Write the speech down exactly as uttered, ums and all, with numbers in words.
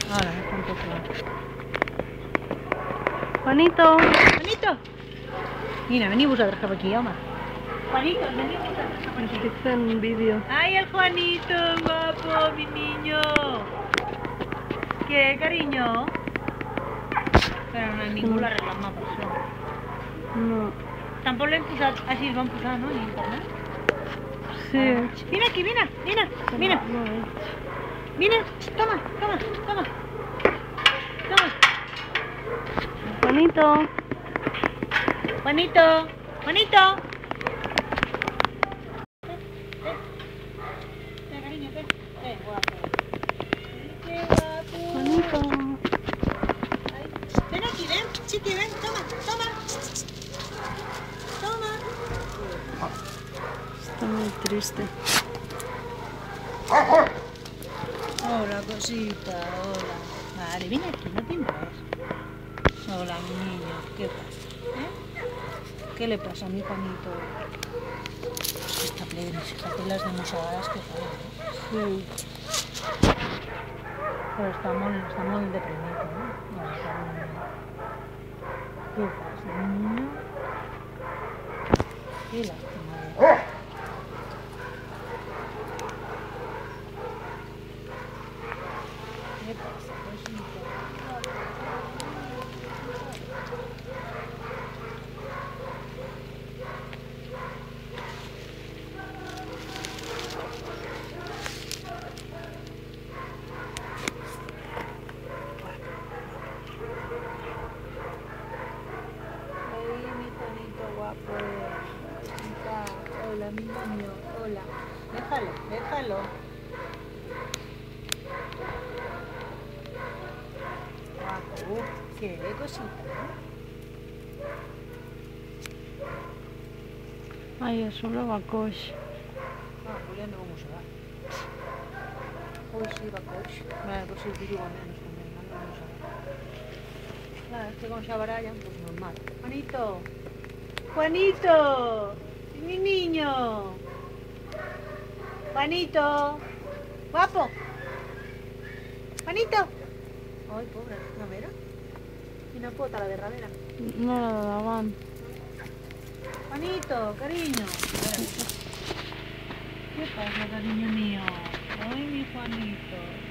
Ahora, está un poco claro. Juanito, Juanito. Mira, vení vosaltres cap aquí, home. Juanito, vení vosaltres cap aquí. Estic fent un vídeo. Ay, el Juanito, guapo, mi niño. ¿Qué, cariño? Però no, ningú l'ha reclamat per això. No. Tampoc l'hem posat, així el vam posar, no, en internet? Sí. Vine aquí, vine, vine, vine. Vine, toma, toma, toma. Toma. Juanito. Juanito, Juanito. Ven, cariño, ven. Ven, guapo. Qué guapo. Juanito. Ven aquí, ven, chiqui, ven, toma, toma. Toma. Está muy triste. Hola, cosita, hola. Vale, ven aquí, no te muevas. Hola, mi niño, ¿qué pasa? ¿Eh? ¿Qué le pasa a mi Juanito? Es que está pleno, fíjate las demosadas que salen, ¿eh? Sí. Pero está muy, está muy deprimido, ¿no? No, está muy... ¿Qué pasa, niño? Qué lástima. ¿Qué pasa, cosita? Guapo. Hola, mi niño. Hola. Déjalo, déjalo. Guapo. Qué cosita, ¿no? Ay, eso lo va a coix. Ah, Julián no vamos a dar. Hoy sí va a coix. Vale, pues sí, digo menos también, no vamos a dar. Claro, es que con se barallan, pues normal. Juanito. Juanito, mi niño. Juanito, guapo. Juanito. Ay, pobre, ¿no vera? Quina pota, la de darrere. No, la de davant. Juanito, cariño. ¿Qué pasa, cariño mío? Ay, mi Juanito.